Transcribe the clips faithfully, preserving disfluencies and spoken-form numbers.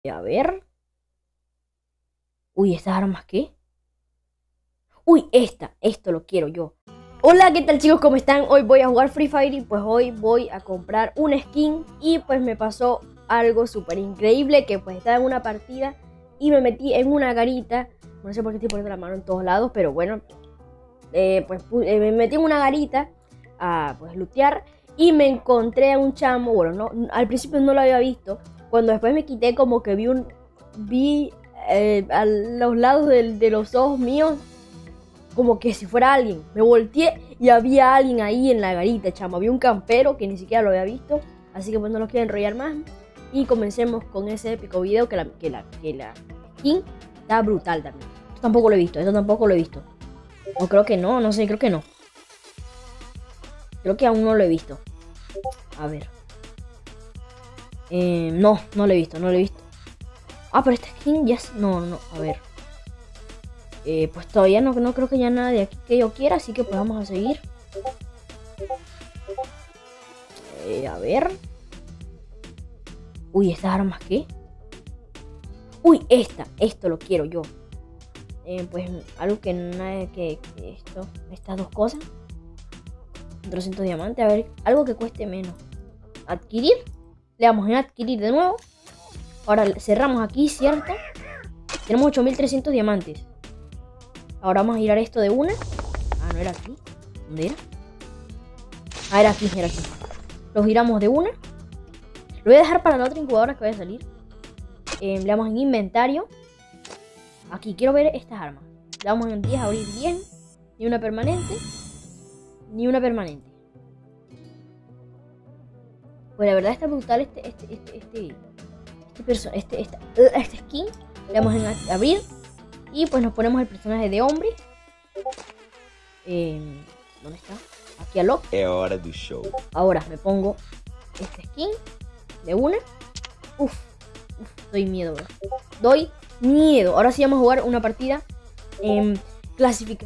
A ver. Uy, ¿estas armas qué? Uy, esta, esto lo quiero yo. Hola, ¿qué tal chicos? ¿Cómo están? Hoy voy a jugar Free Fire y pues hoy voy a comprar una skin. Y pues me pasó algo súper increíble, que pues estaba en una partida y me metí en una garita. No sé por qué estoy poniendo la mano en todos lados, pero bueno. Eh, pues eh, me metí en una garita a pues lootear y me encontré a un chamo. Bueno, no, al principio no lo había visto. Cuando después me quité, como que vi un... Vi eh, a los lados de, de los ojos míos como que si fuera alguien. Me volteé y había alguien ahí en la garita, chamo. Había un campero que ni siquiera lo había visto. Así que pues no los quiero enrollar más. Y comencemos con ese épico video que la, que la, que la skin está brutal también. Esto tampoco lo he visto, esto tampoco lo he visto. O creo que no, no sé, creo que no. Creo que aún no lo he visto. A ver. Eh, no, no lo he visto, no lo he visto. Ah, pero esta skin ya... No, no, a ver. Eh, pues todavía no, no creo que haya nada de aquí que yo quiera, así que pues vamos a seguir. Eh, a ver. Uy, ¿estas armas qué? Uy, esta, esto lo quiero yo. Eh, pues algo que nada que, que esto, estas dos cosas. cuatrocientos diamantes, a ver, algo que cueste menos. Adquirir. Le damos en adquirir de nuevo. Ahora cerramos aquí, ¿cierto? Tenemos ocho mil trescientos diamantes. Ahora vamos a girar esto de una. Ah, no era aquí. ¿Dónde era? Ah, era aquí, era aquí. Lo giramos de una. Lo voy a dejar para la otra incubadora que vaya a salir. Eh, le damos en inventario. Aquí, quiero ver estas armas. Le damos en diez, abrir diez. Ni una permanente. Ni una permanente. Pues la verdad está brutal este este este este este perso este esta, este skin. Le damos en abrir y pues nos ponemos el personaje de hombre. Eh, ¿Dónde está? Aquí a lock. Es hora del show. Ahora me pongo este skin de una. Uf, uf, doy miedo, bro. Doy miedo. Ahora sí vamos a jugar una partida en clasifica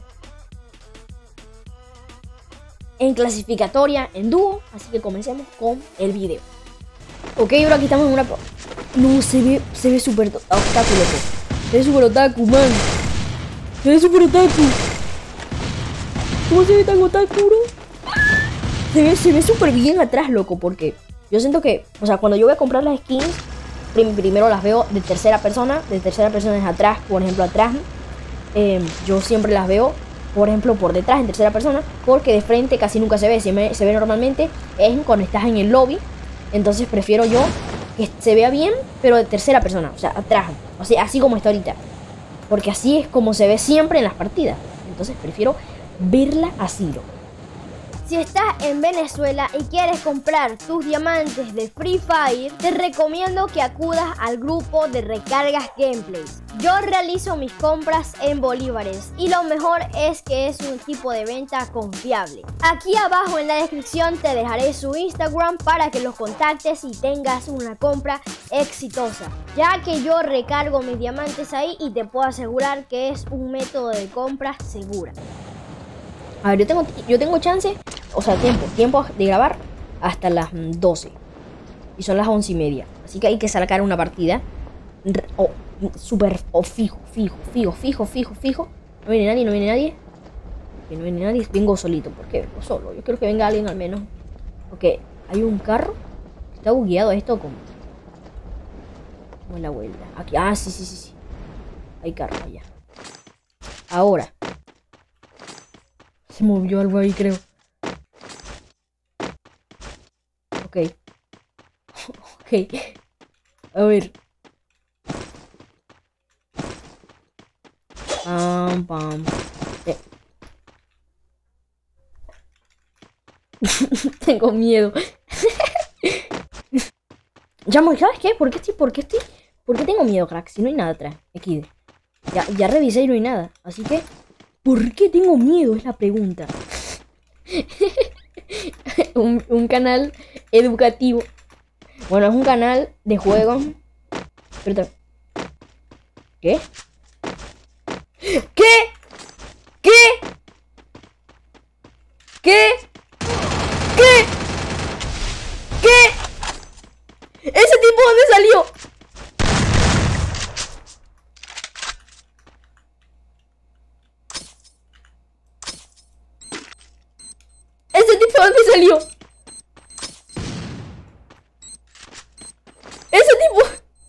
en clasificatoria, en dúo. Así que comencemos con el video. Ok, ahora aquí estamos en una... No, se ve, se ve súper otaku, loco. Se ve súper otaku, man. Se ve súper otaku. ¿Cómo se ve tan otaku, bro? Se ve, se ve súper bien atrás, loco, porque yo siento que, o sea, cuando yo voy a comprar las skins, prim primero las veo de tercera persona. De tercera persona es atrás, por ejemplo, atrás. Eh, yo siempre las veo, por ejemplo, por detrás, en tercera persona, porque de frente casi nunca se ve. Si me, se ve normalmente es cuando estás en el lobby. Entonces prefiero yo que se vea bien, pero de tercera persona, o sea, atrás. O sea, así como está ahorita. Porque así es como se ve siempre en las partidas. Entonces prefiero verla así, loco. Si estás en Venezuela y quieres comprar tus diamantes de Free Fire, te recomiendo que acudas al grupo de Recargas Gameplays. Yo realizo mis compras en bolívares y lo mejor es que es un tipo de venta confiable. Aquí abajo en la descripción te dejaré su Instagram para que los contactes y tengas una compra exitosa, ya que yo recargo mis diamantes ahí y te puedo asegurar que es un método de compra segura. A ver, yo tengo, yo tengo chance, o sea, tiempo, tiempo de grabar hasta las doce. Y son las once y media. Así que hay que sacar una partida. Oh, súper, oh, fijo, fijo, fijo, fijo, fijo, fijo. No viene nadie, no viene nadie. Que no viene nadie, vengo solito. ¿Por qué vengo solo? Yo quiero que venga alguien al menos. Porque hay un carro. Está bugueado esto como... Como la vuelta. Aquí, ah, sí, sí, sí, sí. Hay carro allá. Ahora. Se movió algo ahí, creo. Ok. Ok. A ver. Pam, pam. Eh. Tengo miedo. Llamo, ¿sabes qué? ¿Por qué estoy? ¿Por qué estoy? ¿Por qué tengo miedo, crack? Si no hay nada atrás. Aquí. Ya, ya revisé y no hay nada. Así que... ¿Por qué tengo miedo? Es la pregunta. un, un canal educativo. Bueno, es un canal de juegos. Pero ¿Qué? ¿Qué? ¿Qué? ¿Qué? ¿Qué? ¿Qué? ¿Ese tipo dónde salió? salió? Ese tipo.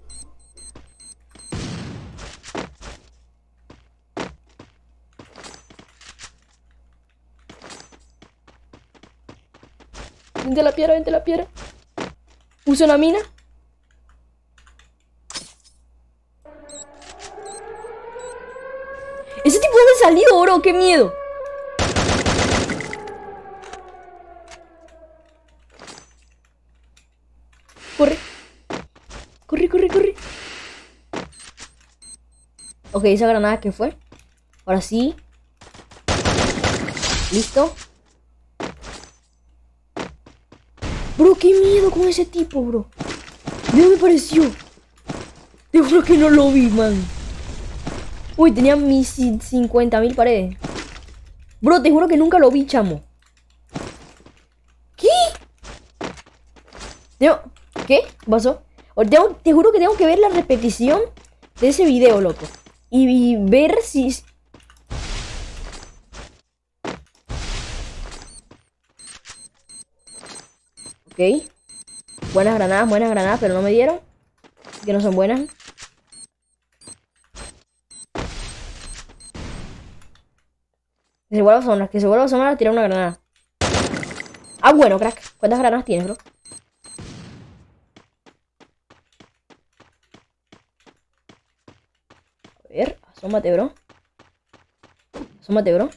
Vente a la piedra, vente a la piedra. Usa una mina. Ese tipo dónde salió, bro, qué miedo. Corre. Corre, corre, corre. Ok, esa granada que fue. Ahora sí. Listo. Bro, qué miedo con ese tipo, bro. ¿De me pareció? Te juro que no lo vi, man. Uy, tenía mis cincuenta mil paredes. Bro, te juro que nunca lo vi, chamo. ¿Qué? Tengo... ¿Qué? ¿Qué pasó? Tengo... Te juro que tengo que ver la repetición de ese video, loco. Y, y ver si... Ok. Buenas granadas, buenas granadas, pero no me dieron. Que no son buenas. Que se vuelva a sonar, que se vuelva a sonar a tirar una granada. Ah, bueno, crack. ¿Cuántas granadas tienes, bro? A ver, asómate, bro. Asómate, bro.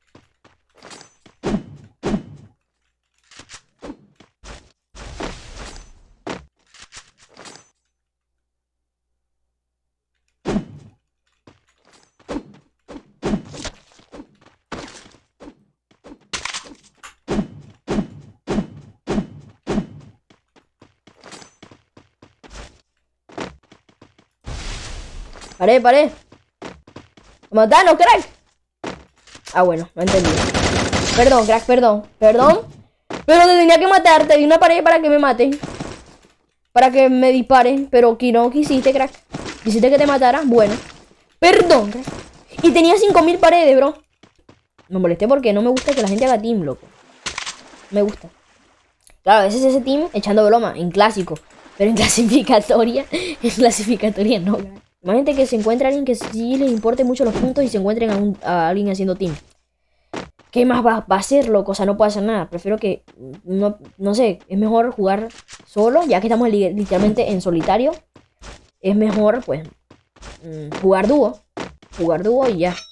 Paré, paré. ¡Matanos, crack! Ah, bueno, no entendí. Perdón, crack, perdón. Perdón. Pero te tenía que matar. Te di una pared para que me maten. Para que me disparen. Pero que no quisiste, crack. Quisiste que te matara. Bueno. Perdón, crack. Y tenía cinco mil paredes, bro. Me molesté porque no me gusta que la gente haga team, loco. Me gusta. Claro, a veces ese team echando broma. En clásico. Pero en clasificatoria. En clasificatoria no, crack. Imagínate que se encuentre alguien que sí les importe mucho los puntos y se encuentren a, un, a alguien haciendo team. ¿Qué más va, va a hacer, loco? O sea, no puede hacer nada. Prefiero que, no, no sé, es mejor jugar solo, ya que estamos li literalmente en solitario. Es mejor, pues, mmm, jugar dúo. Jugar dúo y ya.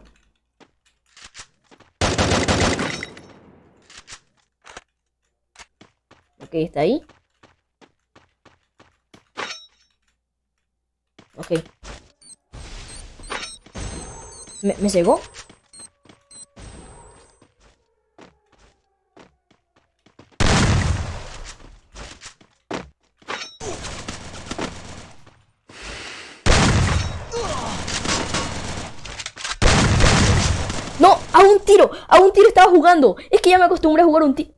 Ok, está ahí. Ok. ¿Me, me cegó? No, a un tiro, a un tiro estaba jugando. Es que ya me acostumbré a jugar un tiro.